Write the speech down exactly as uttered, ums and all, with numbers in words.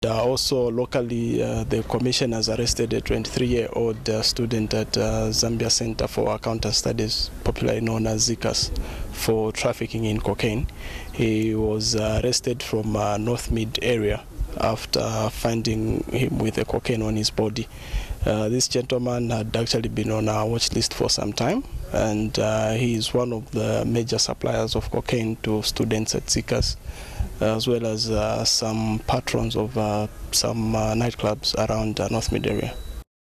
Uh, also locally, uh, the commission has arrested a twenty-three-year-old uh, student at uh, Zambia Center for Accountant Studies, popularly known as ZICAS, for trafficking in cocaine. He was uh, arrested from uh, North Mid area after finding him with a cocaine on his body. Uh, this gentleman had actually been on our watch list for some time, and uh, he is one of the major suppliers of cocaine to students at ZICAS, as well as uh, some patrons of uh, some uh, nightclubs around uh, North Mid area.